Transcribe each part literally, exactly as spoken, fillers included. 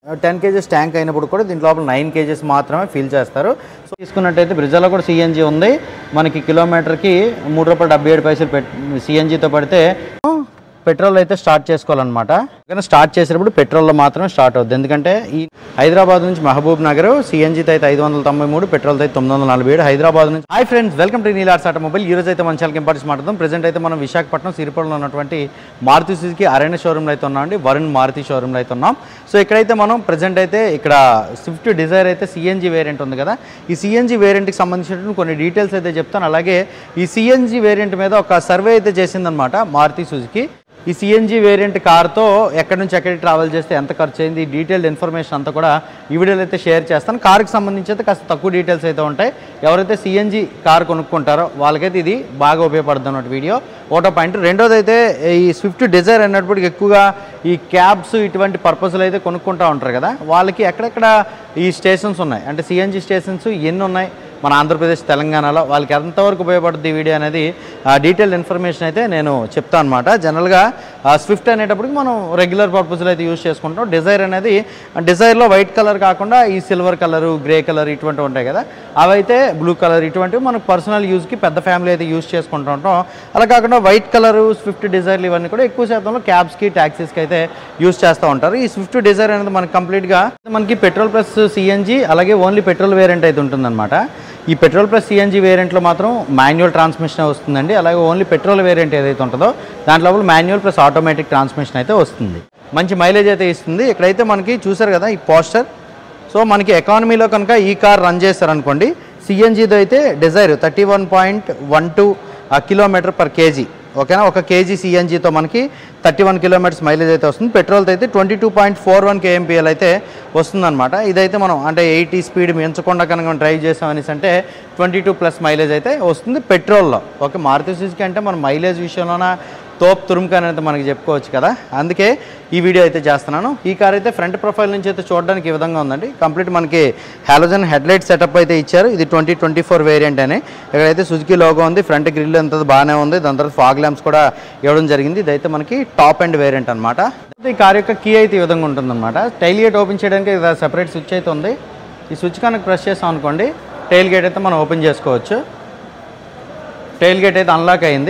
Ten KGs tank అయినప్పుడు కూడా దీంట్లో లోపల నైన్ కేజెస్ మాత్రమే ఫిల్ చేస్తారు. సో తీసుకున్నట్టయితే బ్రిజాలో కూడా సిఎన్జీ ఉంది. మనకి కిలోమీటర్కి మూడు రూపాయలు డెబ్బై ఏడు పైసలు పెట్ సిఎన్జీతో పడితే పెట్రోల్ అయితే స్టార్ట్ చేసుకోవాలన్నమాట. కానీ స్టార్ట్ చేసేటప్పుడు పెట్రోల్లో మాత్రమే స్టార్ట్ అవుతుంది. ఎందుకంటే ఈ హైదరాబాద్ నుంచి మహబూబ్ నగర్ సిఎన్జీతో అయితే ఐదు వందల తొంభై మూడు పెట్రోల్ అయితే తొమ్మిది వందల నలభై ఏడు హైదరాబాద్ నుంచి. Hi friends, welcome to Neelars automobile. ఈ రోజు అయితే మన ఛానల్కి ఇంపార్టెన్స్ మాట్లాడదాం. ప్రెజెంట్ అయితే మనం విశాఖపట్నం సిరిపురంలో ఉన్నటువంటి మారుతి సుజుకి అరేనా షోరూమ్లో అయితే ఉన్నాం అండి. వరుణ్ మారుతి షోరూమ్లో అయితే ఉన్నాం. సో ఇక్కడైతే మనం ప్రెజెంట్ అయితే ఇక్కడ స్విఫ్ట్ డిజైర్ అయితే సిఎన్జీ వేరియంట్ ఉంది కదా, ఈ సిఎన్జీ వేరియంట్కి సంబంధించినటువంటి కొన్ని డీటెయిల్స్ అయితే చెప్తాను. అలాగే ఈ సిఎన్జీ వేరియంట్ మీద ఒక సర్వే అయితే చేసిందనమాట మారుతి సుజుకి. ఈ సిఎన్జీ వేరియంట్ కార్తో ఎక్కడి నుంచి ఎక్కడికి ట్రావెల్ చేస్తే ఎంత ఖర్చు అయింది, డీటెయిల్డ్ ఇన్ఫర్మేషన్ అంతా కూడా ఈ వీడియోలో అయితే షేర్ చేస్తాను. కార్కి సంబంధించి అయితే కాస్త తక్కువ డీటెయిల్స్ అయితే ఉంటాయి. ఎవరైతే సిఎన్జీ కార్ కొనుక్కుంటారో వాళ్ళకైతే ఇది బాగా ఉపయోగపడుతుంది అన్నట్టు వీడియో ఒకటో పాయింట్. రెండోది అయితే ఈ స్విఫ్ట్ డిజైర్ అన్నప్పటికీ ఎక్కువగా ఈ క్యాబ్స్ ఇటువంటి పర్పస్లు అయితే కొనుక్కుంటూ ఉంటారు కదా, వాళ్ళకి ఎక్కడెక్కడ ఈ స్టేషన్స్ ఉన్నాయి అంటే సిఎన్జీ స్టేషన్స్ ఎన్ని ఉన్నాయి మన ఆంధ్రప్రదేశ్ తెలంగాణలో, వాళ్ళకి ఎంతవరకు ఉపయోగపడుతుంది ఈ వీడియో అనేది డీటెయిల్ ఇన్ఫర్మేషన్ అయితే నేను చెప్తాను అనమాట. జనరల్గా స్విఫ్ట్ అనేటప్పటికి మనం రెగ్యులర్ పర్పస్లో అయితే యూజ్ చేసుకుంటాం. డిజైర్ అనేది డిజైర్లో వైట్ కలర్ కాకుండా ఈ సిల్వర్ కలరు, గ్రే కలర్ ఇటువంటివి ఉంటాయి కదా, అవైతే బ్లూ కలర్ ఇటువంటివి మనకు పర్సనల్ యూజ్కి పెద్ద ఫ్యామిలీ అయితే యూజ్ చేసుకుంటూ ఉంటాం. అలా కాకుండా వైట్ కలరు స్విఫ్ట్ డిజైర్లు ఇవన్నీ కూడా ఎక్కువ శాతంలో క్యాబ్స్కి ట్యాక్సీస్కి అయితే యూజ్ చేస్తూ ఉంటారు. ఈ స్విఫ్ట్ డిజైర్ అనేది మనకి కంప్లీట్గా మనకి పెట్రోల్ ప్లస్ సిఎన్జీ అలాగే ఓన్లీ పెట్రోల్ వేరియంట్ అయితే ఉంటుందన్నమాట. ఈ పెట్రోల్ ప్లస్ సిఎన్జీ వేరియంట్లో మాత్రం మాన్యువల్ ట్రాన్స్మిషన్ వస్తుందండి. అలాగే ఓన్లీ పెట్రోల్ వేరియంట్ ఏదైతే ఉంటుందో దాంట్లో మాన్యువల్ ప్లస్ ఆటోమేటిక్ ట్రాన్స్మిషన్ అయితే వస్తుంది. మంచి మైలేజ్ అయితే ఇస్తుంది. ఇక్కడైతే మనకి చూసారు కదా ఈ పోస్టర్. సో మనకి ఎకానమీలో కనుక ఈ కార్ రన్ చేస్తారనుకోండి, సిఎన్జీతో అయితే Dzire thirty one point one two kilometre per KG, ఓకేనా. ఒక కేజీ సిఎన్జీతో మనకి థర్టీ వన్ కిలోమీటర్స్ మైలేజ్ అయితే వస్తుంది. పెట్రోల్తో అయితే twenty two point four one KMPL అయితే వస్తుందన్నమాట. ఇదైతే మనం అంటే ఎయిటీ స్పీడ్ మించకుండా కనుక డ్రైవ్ చేసామనేసి అంటే ట్వంటీ టూ ప్లస్ మైలేజ్ అయితే వస్తుంది పెట్రోల్లో. ఓకే, మారుతి సుజుకి అంటే మనం మైలేజ్ విషయంలోన తోప్ తురుముక అనేది మనకి చెప్పుకోవచ్చు కదా, అందుకే ఈ వీడియో అయితే చేస్తున్నాను. ఈ కార్ అయితే ఫ్రంట్ ప్రొఫైల్ నుంచి అయితే చూడడానికి ఈ విధంగా ఉందండి. కంప్లీట్ మనకి హాలోజన్ హెడ్లైట్ సెటప్ అయితే ఇచ్చారు. ఇది ట్వంటీ ట్వంటీ ఫోర్ వేరియంట్ అని. ఇక్కడైతే సుజుకి లోగో ఉంది. ఫ్రంట్ గ్రిల్ అంతా బాగానే ఉంది. దాని తర్వాత ఫాగ్ ల్యాంప్స్ కూడా ఇవ్వడం జరిగింది. ఇదైతే మనకి టాప్ అండ్ వేరియంట్ అనమాట. ఈ కార్ యొక్క కీ అయితే ఈ విధంగా ఉంటుందన్నమాట. టైల్ గేట్ ఓపెన్ చేయడానికి సెపరేట్ స్విచ్ అయితే ఉంది. ఈ స్విచ్ కనుక ప్రెస్ చేస్తాం అనుకోండి, టైల్ గేట్ అయితే మనం ఓపెన్ చేసుకోవచ్చు. టైల్ గేట్ అయితే అన్లాక్ అయింది.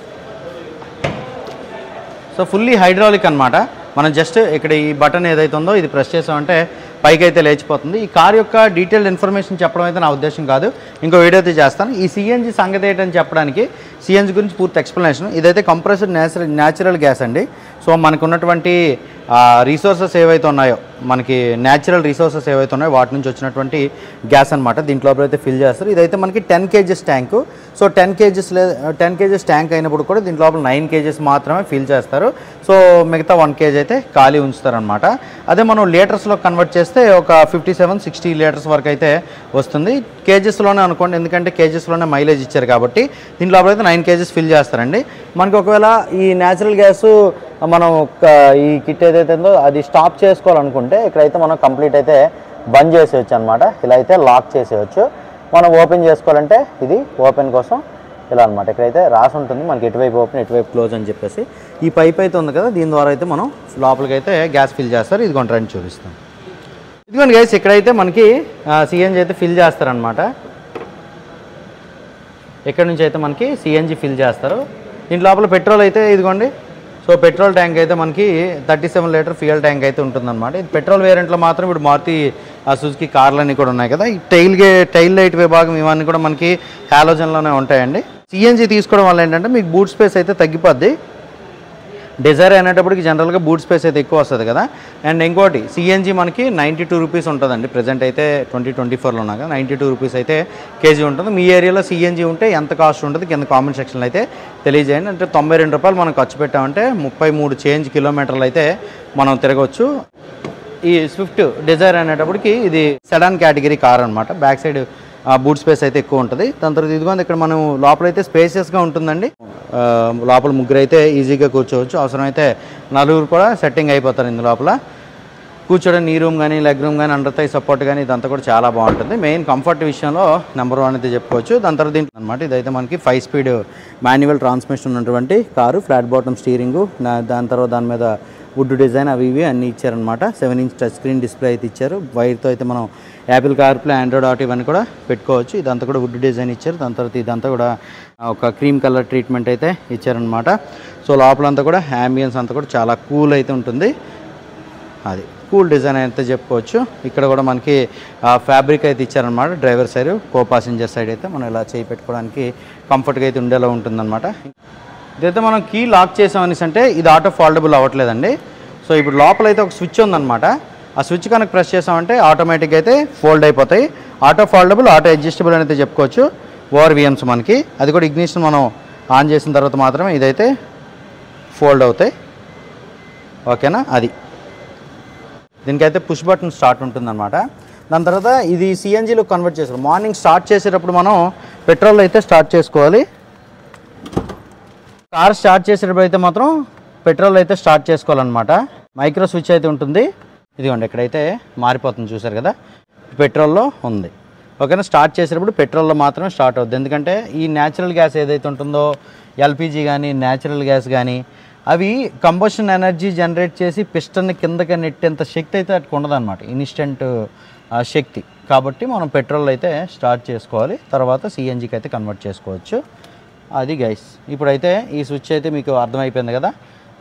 సో ఫుల్లీ హైడ్రాలిక్ అనమాట. మనం జస్ట్ ఇక్కడ ఈ బటన్ ఏదైతే ఉందో ఇది ప్రెస్ చేసామంటే పైకి అయితే లేచిపోతుంది. ఈ కార్ యొక్క డీటెయిల్డ్ ఇన్ఫర్మేషన్ చెప్పడం అయితే నా ఉద్దేశం కాదు, ఇంకో వీడియో అయితే చేస్తాను. ఈ సిఎన్జీ సంగతి ఏంటని చెప్పడానికి సిఎన్జీ గురించి పూర్తి ఎక్స్ప్లెనేషన్. ఇదైతే కంప్రెస్డ్ న్యాచురల్ న్యాచురల్ గ్యాస్ అండి. సో మనకు ఉన్నటువంటి రీసోర్సెస్ ఏవైతే ఉన్నాయో, మనకి న్యాచురల్ రీసోర్సెస్ ఏవైతే ఉన్నాయో వాటి నుంచి వచ్చినటువంటి గ్యాస్ అనమాట. దీంట్లో అయితే ఫిల్ చేస్తారు. ఇదైతే మనకి ten KGs tank. So ten KGs లే టెన్ కేజెస్ ట్యాంక్ అయినప్పుడు కూడా దీంట్లో నైన్ కేజెస్ మాత్రమే ఫిల్ చేస్తారు. సో మిగతా వన్ కేజీ అయితే ఖాళీ ఉంచుతారనమాట. అదే మనం లీటర్స్లో కన్వర్ట్ చేస్తే ఒక ఫిఫ్టీ సెవెన్ సిక్స్టీ లీటర్స్ వరకు అయితే వస్తుంది. కేజెస్లోనే అనుకోండి, ఎందుకంటే కేజెస్లోనే మైలేజ్ ఇచ్చారు కాబట్టి దీంట్లో అయితే నైన్ కేజెస్ ఫిల్ చేస్తారండి. మనకి ఒకవేళ ఈ న్యాచురల్ గ్యాస్ మనం ఈ కిట్ ఏదైతే ఉందో అది స్టాప్ చేసుకోవాలనుకుంటే ఇక్కడైతే మనం కంప్లీట్ అయితే బంద్ చేసేయచ్చు అనమాట. ఇలా అయితే లాక్ చేసేయచ్చు. మనం ఓపెన్ చేసుకోవాలంటే ఇది ఓపెన్ కోసం ఇలా అనమాట. ఇక్కడైతే రాసి ఉంటుంది మనకి ఎటువైపు ఓపెన్ ఎటువైపు క్లోజ్ అని చెప్పేసి. ఈ పైప్ అయితే ఉంది కదా, దీని ద్వారా అయితే మనం లోపలికి అయితే గ్యాస్ ఫిల్ చేస్తారు. ఇది కొంత రండి చూపిస్తాం. ఇదిగోండి గైస్, ఇక్కడైతే మనకి సిఎన్జీ అయితే ఫిల్ చేస్తారనమాట. ఇక్కడ నుంచి అయితే మనకి సిఎన్జీ ఫిల్ చేస్తారు. దీని లోపల పెట్రోల్ అయితే ఇదిగోండి. సో పెట్రోల్ ట్యాంక్ అయితే మనకి thirty seven litre fuel tank అయితే ఉంటుందన్నమాట. ఇది పెట్రోల్ వేరియంట్లో మాత్రం ఇప్పుడు మారుతి సుజుకి కార్లన్నీ కూడా ఉన్నాయి కదా, ఈ టైల్ గే టైల్ లైట్ విభాగం ఇవన్నీ కూడా మనకి హాలోజన్లోనే ఉంటాయండి. సిఎన్జీ తీసుకోవడం వల్ల ఏంటంటే మీకు బూట్ స్పేస్ అయితే తగ్గిపోద్ది. డిజైర్ అనేటప్పటికి జనరల్గా బూట్ స్పేస్ అయితే ఎక్కువ వస్తుంది కదా. అండ్ ఇంకోటి సిఎన్జీ మనకి నైంటీ టూ రూపీస్ ఉంటుందండి. ప్రజెంట్ అయితే ట్వంటీ ట్వంటీ ఫోర్లో ఉన్నాక నైంటీ టూ రూపీస్ అయితే కేజీ ఉంటుంది. మీ ఏరియాలో సిఎన్జీ ఉంటే ఎంత కాస్ట్ ఉంటుంది కింద కామెంట్ సెక్షన్లో అయితే తెలియజేయండి. అంటే తొంభై రెండు రూపాయలు మనం ఖర్చు పెట్టామంటే ముప్పై మూడు చేంజ్ కిలోమీటర్లు అయితే మనం తిరగవచ్చు. ఈ స్విఫ్ట్ డిజైర్ అనేటప్పటికి ఇది సెడాన్ కేటగిరీ కార్ అనమాట. బ్యాక్ సైడ్ బూట్ స్పేస్ అయితే ఎక్కువ ఉంటుంది. దాని తర్వాత ఇదిగోండి ఇక్కడ మనం లోపలైతే స్పేసియస్గా ఉంటుందండి. లోపల ముగ్గురు అయితే ఈజీగా కూర్చోవచ్చు. అవసరమైతే నలుగురు కూడా సెట్టింగ్ అయిపోతారు ఇందు లోపల. కూర్చోడం నీ రూమ్ కానీ లెగ్ రూమ్ కానీ అండర్ థై సపోర్ట్ కానీ ఇదంతా కూడా చాలా బాగుంటుంది. మెయిన్ కంఫర్ట్ విషయంలో నెంబర్ వన్ అయితే చెప్పుకోవచ్చు. దాని తర్వాత దీంట్లో అనమాట ఇదైతే మనకి ఫైవ్ స్పీడ్ మాన్యువల్ ట్రాన్స్మిషన్ ఉన్నటువంటి కారు, ఫ్లాట్ బాటమ్ స్టీరింగు, దాని తర్వాత దాని మీద వుడ్ డిజైన్ అవి ఇవి అన్నీ ఇచ్చారనమాట. Seven inch touch screen display అయితే ఇచ్చారు. వైర్తో అయితే మనం యాపిల్ కార్ప్లే, ఆండ్రాయిడ్ ఆటో ఇవన్నీ కూడా పెట్టుకోవచ్చు. ఇదంతా కూడా వుడ్ డిజైన్ ఇచ్చారు. దాని తర్వాత ఇదంతా కూడా ఒక క్రీమ్ కలర్ ట్రీట్మెంట్ అయితే ఇచ్చారనమాట. సో లోపలంతా కూడా యాంబియన్స్ అంతా కూడా చాలా కూల్ అయితే ఉంటుంది. అది కూల్ డిజైన్ అయితే చెప్పుకోవచ్చు. ఇక్కడ కూడా మనకి ఫ్యాబ్రిక్ అయితే ఇచ్చారనమాట. Driver side, co passenger side అయితే మనం ఇలా చేయి పెట్టుకోవడానికి కంఫర్ట్గా అయితే ఉండేలా ఉంటుందన్నమాట. ఇదైతే మనం కీ లాక్ చేసామనేసి అంటే ఇది ఆటో ఫోల్డబుల్ అవ్వట్లేదండి. సో ఇప్పుడు లోపల అయితే ఒక స్విచ్ ఉందన్నమాట. ఆ స్విచ్ కనుక ప్రెస్ చేసామంటే ఆటోమేటిక్గా అయితే ఫోల్డ్ అయిపోతాయి. ఆటో ఫోల్డబుల్, ఆటో అడ్జస్టబుల్ అని అయితే చెప్పుకోవచ్చు. ఓవర్ విఎమ్స్ మనకి అది కూడా ఇగ్నిషన్ మనం ఆన్ చేసిన తర్వాత మాత్రమే ఇదైతే ఫోల్డ్ అవుతాయి. ఓకేనా, అది దీనికైతే పుష్ బటన్ స్టార్ట్ ఉంటుందన్నమాట. దాని తర్వాత ఇది సిఎన్జీలో కన్వర్ట్ చేస్తారు. మార్నింగ్ స్టార్ట్ చేసేటప్పుడు మనం పెట్రోల్ అయితే స్టార్ట్ చేసుకోవాలి. కార్ స్టార్ట్ చేసేటప్పుడు అయితే మాత్రం పెట్రోల్ అయితే స్టార్ట్ చేసుకోవాలన్నమాట. మైక్రో స్విచ్ అయితే ఉంటుంది. ఇదిగోండి ఇక్కడైతే మారిపోతుంది, చూసారు కదా, పెట్రోల్లో ఉంది. ఓకేనా, స్టార్ట్ చేసేటప్పుడు పెట్రోల్లో మాత్రమే స్టార్ట్ అవుతుంది. ఎందుకంటే ఈ న్యాచురల్ గ్యాస్ ఏదైతే ఉంటుందో, ఎల్పిజి కానీ న్యాచురల్ గ్యాస్ కానీ, అవి కంబషన్ ఎనర్జీ జనరేట్ చేసి పిస్టన్ని కిందకి నెట్టేంత శక్తి అయితే అటు ఉండదన్నమాట, ఇన్స్టెంట్ శక్తి. కాబట్టి మనం పెట్రోల్ అయితే స్టార్ట్ చేసుకోవాలి, తర్వాత సిఎన్జికి అయితే కన్వర్ట్ చేసుకోవచ్చు. అది గైస్, ఇప్పుడైతే ఈ స్విచ్ అయితే మీకు అర్థమైపోయింది కదా.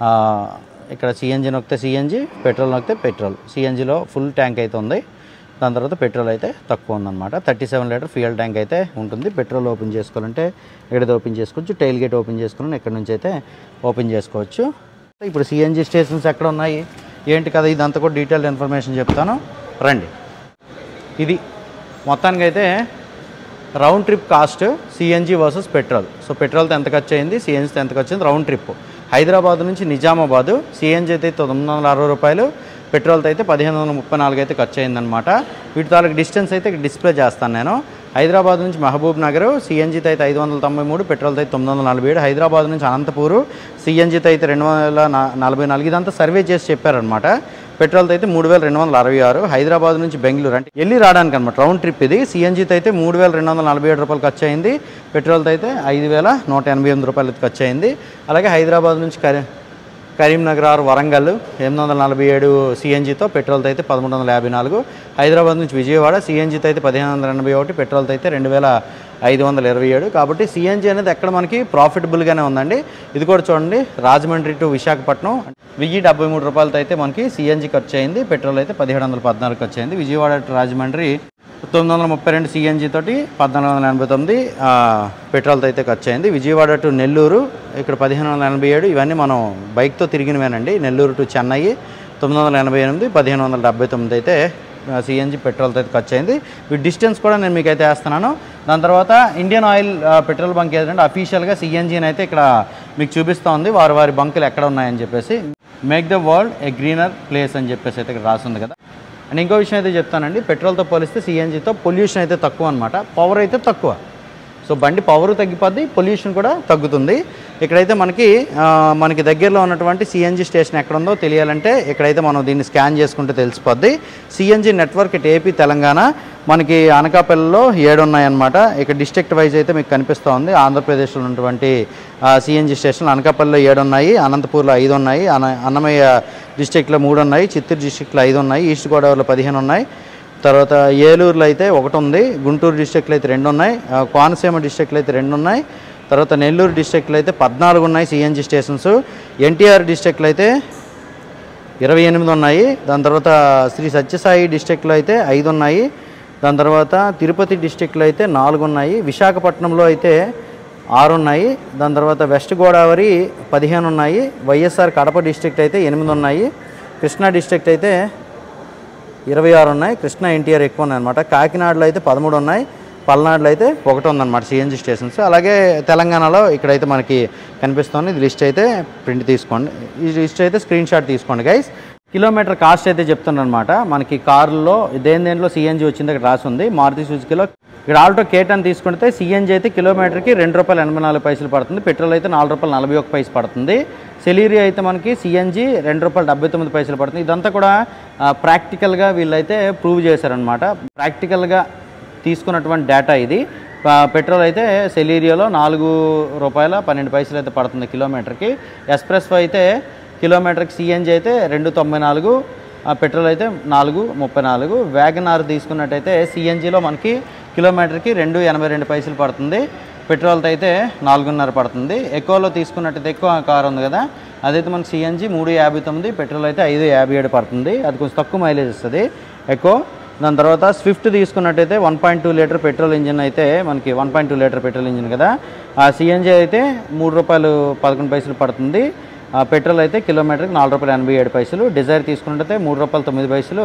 ఇక్కడ సిఎన్జి నొక్కితే సిఎన్జి, పెట్రోల్ నొక్కితే పెట్రోల్. సిఎన్జిలో ఫుల్ ట్యాంక్ అయితే ఉంది, దాని తర్వాత పెట్రోల్ అయితే తక్కువ ఉందన్నమాట. Thirty seven litre fuel tank అయితే ఉంటుంది. పెట్రోల్ ఓపెన్ చేసుకోవాలంటే ఎక్కడైతే ఓపెన్ చేసుకోవచ్చు, టైల్ గేట్ ఓపెన్ చేసుకోవాలని ఎక్కడి నుంచి అయితే ఓపెన్ చేసుకోవచ్చు. ఇప్పుడు సిఎన్జి స్టేషన్స్ ఎక్కడ ఉన్నాయి ఏంటి కదా, ఇదంతా కూడా డీటెయిల్డ్ ఇన్ఫర్మేషన్ చెప్తాను రండి. ఇది మొత్తానికి అయితే round trip cost CNG versus petrol. So పెట్రోల్తో ఎంత ఖర్చు అయింది, సిఎన్జితో ఎంత ఖర్చు అయింది, రౌండ్ ట్రిప్ హైదరాబాద్ నుంచి నిజామాబాదు. సిఎన్జి అయితే తొమ్మిది వందల అరవై రూపాయలు, పెట్రోల్తో అయితే పదిహేను వందల ముప్పై నాలుగు అయితే ఖర్చు అయిందనమాట. వీటి తాలూకు డిస్టెన్స్ అయితే డిస్ప్లే చేస్తాను నేను. హైదరాబాద్ నుంచి మహబూబ్ నగర్ సిఎన్జితో అయితే ఐదు వందల తొంభై మూడు, పెట్రోల్తో అయితే తొమ్మిది వందల నలభై ఏడు. హైదరాబాద్ నుంచి అనంతపూరు సిఎన్జితో అయితే రెండు వందల నలభై నాలుగు. ఇదంతా సర్వే చేసి చెప్పారనమాట. పెట్రోల్తో అయితే మూడు వేల రెండు వందల అరవై ఆరు. హైదరాబాద్ నుంచి బెంగళూరు అంటే వెళ్ళి రావడానికి అనమాట రౌండ్ ట్రిప్ ఇది. సిఎన్జితో అయితే మూడు వేల రెండు వందల నలభై ఏడు రూపాయలు ఖర్చు అయింది. పెట్రోల్తో అయితే ఐదు వేల నూట ఎనభై ఎనిమిది రూపాయలు ఖర్చు అయింది. అలాగే హైదరాబాద్ నుంచి కరీ కరీంనగర్ ఆరు వరంగల్ ఎనిమిది వందల నలభై ఏడు సిఎన్జితో, పెట్రోల్తో అయితే పదమూడు వందల యాభై నాలుగు. హైదరాబాద్ నుంచి విజయవాడ సిఎన్జితో అయితే పదిహేను వందల ఎనభై ఒకటి, పెట్రోల్తో అయితే రెండు వేల ఐదు వందల ఇరవై ఏడు. కాబట్టి సిఎన్జి అనేది ఎక్కడ మనకి ప్రాఫిటబుల్గానే ఉందండి. ఇది కూడా చూడండి, రాజమండ్రి టు విశాఖపట్నం వెయ్యి డెబ్బై మూడు రూపాయలతో అయితే మనకి సిఎన్జి ఖర్చు అయింది. పెట్రోల్ అయితే పదిహేడు వందల పద్నాలుగు ఖర్చు అయింది. విజయవాడ టు రాజమండ్రి తొమ్మిది వందల ముప్పై రెండు సిఎన్జి తోటి పద్నాలుగు వందల ఎనభై తొమ్మిది పెట్రోల్తో అయితే ఖర్చు అయింది. విజయవాడ టు నెల్లూరు ఇక్కడ పదిహేను వందల ఎనభై ఏడు. ఇవన్నీ మనం బైక్తో తిరిగినవేనండి. నెల్లూరు టు చెన్నై తొమ్మిది వందల ఎనభై ఎనిమిది, పదిహేను వందల డెబ్బై తొమ్మిది అయితే సిఎన్జి పెట్రోల్తో అయితే ఖర్చు అయింది. వీటి డిస్టెన్స్ కూడా నేను మీకు అయితే వేస్తున్నాను. దాని తర్వాత ఇండియన్ ఆయిల్ పెట్రోల్ బంక్ ఏదంటే అఫీషియల్గా సిఎన్జిని అయితే ఇక్కడ మీకు చూపిస్తూ ఉంది, వారి వారి బంకులు ఎక్కడ ఉన్నాయని చెప్పేసి. Make the world a greener place అని చెప్పేసి అయితే ఇక్కడ రాసింది కదా. అండ్ ఇంకో విషయం అయితే చెప్తానండి, పెట్రోల్తో పోలిస్తే సిఎన్జితో పొల్యూషన్ అయితే తక్కువ అనమాట, పవర్ అయితే తక్కువ. సో బండి పవర్ తగ్గిపోద్ది, పొల్యూషన్ కూడా తగ్గుతుంది. ఇక్కడైతే మనకి మనకి దగ్గరలో ఉన్నటువంటి సిఎన్జి స్టేషన్ ఎక్కడ ఉందో తెలియాలంటే ఇక్కడైతే మనం దీన్ని స్కాన్ చేసుకుంటే తెలిసిపోద్ది. సిఎన్జి నెట్వర్క్ ఇటు ఏపీ తెలంగాణ మనకి అనకాపల్లిలో ఏడు ఉన్నాయన్నమాట. ఇక్కడ డిస్ట్రిక్ట్ వైజ్ అయితే మీకు కనిపిస్తూ ఉంది. ఆంధ్రప్రదేశ్లో ఉన్నటువంటి సిఎన్జి స్టేషన్లు అనకాపల్లిలో ఏడు ఉన్నాయి, అనంతపూర్లో ఐదు ఉన్నాయి, అన అన్నమయ్య డిస్ట్రిక్ట్లో మూడు ఉన్నాయి, చిత్తూరు డిస్ట్రిక్ట్లో ఐదు ఉన్నాయి, ఈస్ట్ గోదావరిలో పదిహేను ఉన్నాయి, తర్వాత ఏలూరులో అయితే ఒకటి ఉంది, గుంటూరు డిస్ట్రిక్ట్లో అయితే రెండు ఉన్నాయి, కోనసీమ డిస్ట్రిక్ట్లో అయితే రెండు ఉన్నాయి, తర్వాత నెల్లూరు డిస్ట్రిక్ట్లో అయితే పద్నాలుగు ఉన్నాయి సిఎన్జి స్టేషన్స్. ఎన్టీఆర్ డిస్ట్రిక్ట్లో అయితే ఇరవై ఎనిమిది ఉన్నాయి. దాని తర్వాత శ్రీ సత్యసాయి డిస్ట్రిక్ట్లో అయితే ఐదు ఉన్నాయి. దాని తర్వాత తిరుపతి డిస్ట్రిక్ట్లో అయితే నాలుగు ఉన్నాయి. విశాఖపట్నంలో అయితే ఆరు ఉన్నాయి. దాని తర్వాత వెస్ట్ గోదావరి పదిహేను ఉన్నాయి. వైఎస్ఆర్ కడప డిస్ట్రిక్ట్ అయితే ఎనిమిది ఉన్నాయి. కృష్ణా డిస్ట్రిక్ట్ అయితే ఇరవై ఆరు ఉన్నాయి. కృష్ణా ఎన్టీఆర్ ఎక్కువ ఉన్నాయి అనమాట. కాకినాడలో అయితే పదమూడు ఉన్నాయి. పల్నాడులో అయితే ఒకటి ఉందన్నమాట సిఎన్జి స్టేషన్స్. అలాగే తెలంగాణలో ఇక్కడైతే మనకి కనిపిస్తుంది. ఇది లిస్ట్ అయితే ప్రింట్ తీసుకోండి, ఈ లిస్ట్ అయితే స్క్రీన్ షాట్ తీసుకోండి గైస్. కిలోమీటర్ కాస్ట్ అయితే చెప్తున్నాను అనమాట. మనకి కారులో దేని దేంట్లో సిఎన్జి వచ్చింది ఇక్కడ రాసి ఉంది. మారుతి సుజుకిలో ఇక్కడ ఆల్టో కేటన్ తీసుకుంటే సిఎన్జి అయితే కిలోమీటర్కి రెండు రూపాయలు ఎనభై నాలుగు పైసలు పడుతుంది. పెట్రోల్ అయితే నాలుగు రూపాయలు నలభై ఒక పైసలు పడుతుంది. సెలీరి అయితే మనకి సిఎన్జి రెండు రూపాయలు డెబ్బై తొమ్మిది పైసలు పడుతుంది. ఇదంతా కూడా ప్రాక్టికల్గా వీళ్ళైతే ప్రూవ్ చేశారనమాట. ప్రాక్టికల్గా తీసుకున్నటువంటి డేటా ఇది. పెట్రోల్ అయితే సెలీరియోలో నాలుగు రూపాయల పన్నెండు పైసలు అయితే పడుతుంది కిలోమీటర్కి. ఎస్ప్రెస్సో అయితే కిలోమీటర్కి సిఎన్జి అయితే రెండు తొంభై నాలుగు, పెట్రోల్ అయితే నాలుగు ముప్పై నాలుగు. వ్యాగనార్ తీసుకున్నట్టయితే సిఎన్జిలో మనకి కిలోమీటర్కి రెండు ఎనభై రెండు పైసలు పడుతుంది, పెట్రోల్తో అయితే నాలుగున్నర పడుతుంది. ఎక్కువలో తీసుకున్నట్టయితే ఎక్కువ కార్ ఉంది కదా, అదైతే మనకి సిఎన్జి మూడు యాభై తొమ్మిది, పెట్రోల్ అయితే ఐదు యాభై ఏడు పడుతుంది. అది కొంచెం తక్కువ మైలేజ్ ఇస్తుంది ఎక్కువ. దాని తర్వాత స్విఫ్ట్ తీసుకున్నట్టయితే one point two litre petrol engine అయితే మనకి one point two litre petrol engine కదా, ఆ సిఎన్జి అయితే మూడు రూపాయలు పదకొండు పైసలు పడుతుంది, పెట్రోల్ అయితే కిలోమీటర్కి నాలుగు రూపాయలు ఎనభై ఏడు పైసలు. డిజైర్ తీసుకున్నట్టయితే మూడు రూపాయలు తొమ్మిది పైసలు,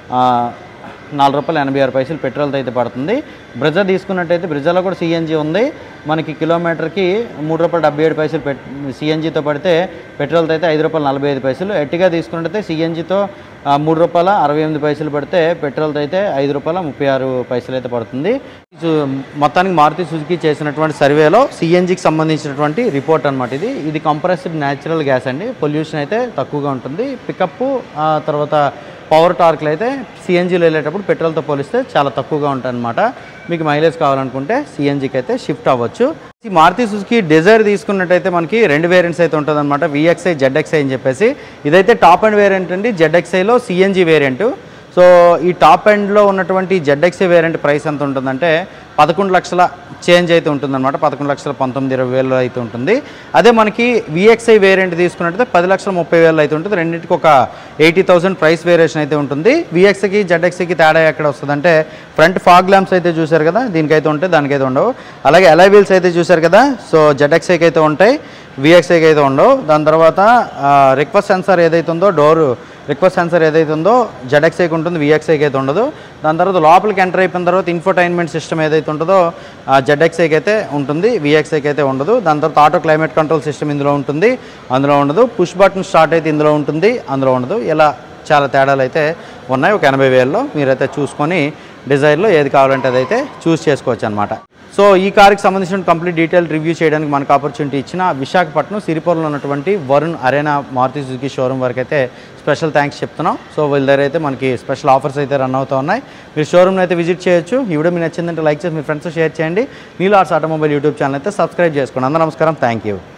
నాలుగు రూపాయలు ఎనభై ఆరు పైసలు పెట్రోల్తో అయితే పడుతుంది. బ్రెజా తీసుకున్నట్టయితే బ్రెజాలో కూడా సిఎన్జి ఉంది, మనకి కిలోమీటర్కి మూడు రూపాయలు డెబ్బై ఏడు పైసలు పెట్ సిఎన్జితో పడితే పెట్రోల్తో అయితే ఐదు రూపాయలు నలభై ఐదు పైసలు. ఎట్టిగా తీసుకున్నట్టయితే సిఎన్జితో మూడు రూపాయల అరవై ఎనిమిది పైసలు పడితే పెట్రోల్తో అయితే ఐదు రూపాయల ముప్పై ఆరు పైసలు అయితే పడుతుంది. మొత్తానికి మారుతి సుజుకి చేసినటువంటి సర్వేలో సిఎన్జికి సంబంధించినటువంటి రిపోర్ట్ అనమాట ఇది. ఇది కంప్రెస్డ్ న్యాచురల్ గ్యాస్ అండి, పొల్యూషన్ అయితే తక్కువగా ఉంటుంది. పికప్ తర్వాత పవర్ టార్క్లు అయితే సిఎన్జిలో వెళ్ళేటప్పుడు పెట్రోల్తో పోలిస్తే చాలా తక్కువగా ఉంటాయి అన్నమాట. మీకు మైలేజ్ కావాలనుకుంటే సిఎన్జికి అయితే షిఫ్ట్ అవ్వచ్చు. ఈ మారుతి సుజుకి డిజైర్ తీసుకున్నట్టయితే మనకి రెండు వేరియంట్స్ అయితే ఉంటుంది అనమాట, విఎక్స్ఐ జెడ్ఎక్స్ఐ అని చెప్పేసి. ఇదైతే టాప్ అండ్ వేరియంట్ అండి, జెడ్ఎక్స్ఐలో సిఎన్జి వేరియంట్. సో ఈ టాప్ ఎండ్లో ఉన్నటువంటి జెడ్ఎక్స్ఐ వేరియంట్ ప్రైస్ ఎంత ఉంటుందంటే పదకొండు లక్షల చేంజ్ అయితే ఉంటుందన్నమాట, పదకొండు లక్షల పంతొమ్మిది ఇరవై వేలు అయితే ఉంటుంది. అదే మనకి విఎక్స్ఐ వేరియంట్ తీసుకున్నట్టయితే పది లక్షల ముప్పై వేలు అయితే ఉంటుంది. రెండింటికి ఒక ఎయిటీ థౌసండ్ ప్రైస్ వేరియేషన్ అయితే ఉంటుంది. విఎక్స్ఐకి జెడ్ఎక్స్ఐకి తేడా ఎక్కడ వస్తుందంటే ఫ్రంట్ ఫాగ్ ల్యాంప్స్ అయితే చూశారు కదా, దీనికైతే ఉంటాయి, దానికైతే ఉండవు. అలాగే అలై వీల్స్ అయితే చూశారు కదా, సో జెడ్ఎక్స్ఐకి అయితే ఉంటాయి, విఎక్స్ఐకి అయితే ఉండవు. దాని తర్వాత రిక్వెస్ట్ సెన్సార్ ఏదైతే ఉందో, డోర్ రిక్వెస్ట్ సెన్సార్ ఏదైతే ఉందో జెడ్ఎక్స్ఐకి ఉంటుంది, విఎక్స్ఐకి అయితే ఉండదు. దాని తర్వాత లోపలికి ఎంటర్ అయిపోయిన తర్వాత ఇన్ఫోటైన్మెంట్ సిస్టమ్ ఏదైతే ఉంటుందో జెడ్ఎక్స్ఐకి అయితే ఉంటుంది, విఎక్స్ఐకి అయితే ఉండదు. దాని తర్వాత ఆటో క్లైమేట్ కంట్రోల్ సిస్టమ్ ఇందులో ఉంటుంది, అందులో ఉండదు. పుష్ బటన్ స్టార్ట్ అయితే ఇందులో ఉంటుంది, అందులో ఉండదు. ఇలా చాలా తేడాలు అయితే ఉన్నాయి. ఒక ఎనభై వేలలో మీరైతే చూసుకొని డిజైర్లో ఏది కావాలంటే అదైతే చూస్ చేసుకోవచ్చు అనమాట. సో ఈ కార్కి సంబంధించిన కంప్లీట్ డీటెయిల్ రివ్యూ చేయడానికి మనకు ఆపర్చునిటీ ఇచ్చిన విశాఖపట్నం సిరిపురంలో ఉన్నటువంటి Varun Arena Maruti Suzuki showroom వరకు అయితే స్పెషల్ థ్యాంక్స్ చెప్తున్నాం. సో వీళ్ళ దగ్గర అయితే మనకి స్పెషల్ ఆఫర్స్ అయితే రన్ అవుతూ ఉన్నాయి. మీరు షోరూమ్ని అయితే విజిట్ చేయొచ్చు. ఈ వీడియో మీకు నచ్చిందంటే లైక్ చేసి మీ ఫ్రెండ్స్ షేర్ చేయండి. నీలార్స్ ఆటోమొబైల్ యూట్యూబ్ ఛానల్ అయితే సబ్స్క్రైబ్ చేసుకోండి. అందరూ నమస్కారం, థ్యాంక్ యూ.